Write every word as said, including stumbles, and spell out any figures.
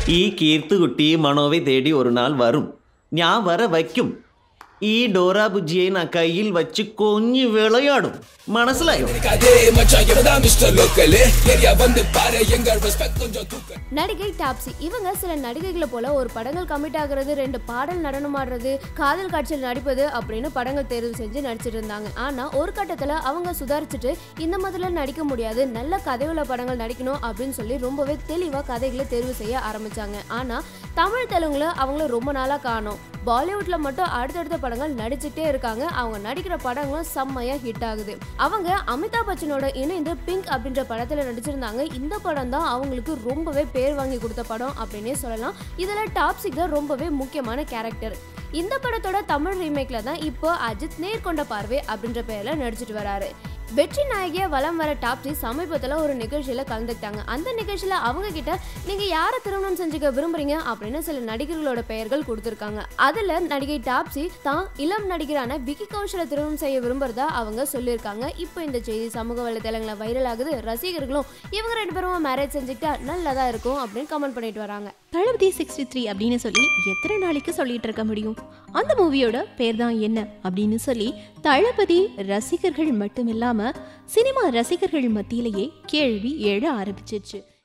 ഈ കീർത്തുകുട്ടി മണോവെ തേടി ഒരു നാൾ വരും. ഞാൻ വര വയ്ക്കും. ഈ ഡോറ ബുജ്ജിയെ நான் கையில் வச்சு கொஞ்சி விளையாடும். മനസ്സിലായോ? நடிகை டாப்ஸி இவங்க சில நடிகைகளை போல ஒரு படங்கள் கமிட் ஆகுறது, ரெண்டு பாடல் நடனம் ஆடுறது, காதல் காட்சியில் நடிப்பது அப்படின்னு படங்கள் தேர்வு செஞ்சு நடிச்சிட்டு இருந்தாங்க. ஆனா ஒரு கட்டத்துல அவங்க சுதாரிச்சுட்டு இந்த மாதிரில நடிக்க முடியாது, நல்ல கதையுள்ள படங்கள் நடிக்கணும் அப்படின்னு சொல்லி ரொம்பவே தெளிவா கதைகளை தேர்வு செய்ய ஆரம்பிச்சாங்க. ஆனா தமிழ் தெலுங்குல அவங்கள ரொம்ப நாளா காணோம். பாலிவுட்ல மட்டும் அடுத்தடுத்த படங்கள் நடிச்சுட்டே இருக்காங்க. அவங்க நடிக்கிற படங்களும் செம்மையா ஹிட் ஆகுது. அவங்க அமிதாப் பச்சனோட இணைந்து பிங்க் அப்படின்ற படத்துல நடிச்சிருந்தாங்க. இந்த படம் தான் அவங்களுக்கு ரொம்பவே பேர் வாங்கி கொடுத்த படம் அப்படின்னே சொல்லலாம். இதுல டாப்ஸி தான் ரொம்பவே முக்கியமான கேரக்டர். இந்த படத்தோட தமிழ் ரீமேக்ல தான் இப்போ அஜித் நேர்கொண்ட பார்வை அப்படின்ற பெயர்ல நடிச்சிட்டு வராரு. வெற்றி நாயகியா வலம் வர டாப்ஸி சமீபத்தில் ஒரு நிகழ்ச்சியில கலந்துக்கிட்டாங்க. அந்த நிகழ்ச்சியில அவங்க கிட்ட நீங்க யாரை திருமணம் செஞ்சுக்க விரும்புறீங்க அப்படின்னு சில நடிகர்களோட பெயர்கள் கொடுத்திருக்காங்க. அதுல நடிகை டாப்ஸி தான் இளம் நடிகரான விக்கி கௌஷலை திருமணம் செய்ய விரும்புறதா அவங்க சொல்லியிருக்காங்க. இப்போ இந்த செய்தி சமூக வலைதளங்கள வைரல் ஆகுது. ரசிகர்களும் இவங்க ரெண்டு பேரும் மேரேஜ் செஞ்சுக்கிட்டா நல்லதா இருக்கும் அப்படின்னு கமெண்ட் பண்ணிட்டு வராங்க. தளபதி சிக்ஸ்டி த்ரீ அப்படின்னு சொல்லி எத்தனை நாளைக்கு சொல்லிட்டு இருக்க முடியும்? அந்த மூவியோட பேர் தான் என்ன அப்படின்னு சொல்லி தளபதி ரசிகர்கள் மட்டுமில்லாம சினிமா ரசிகர்கள் மத்தியிலேயே கேள்வி எழ ஆரம்பிச்சிருச்சு.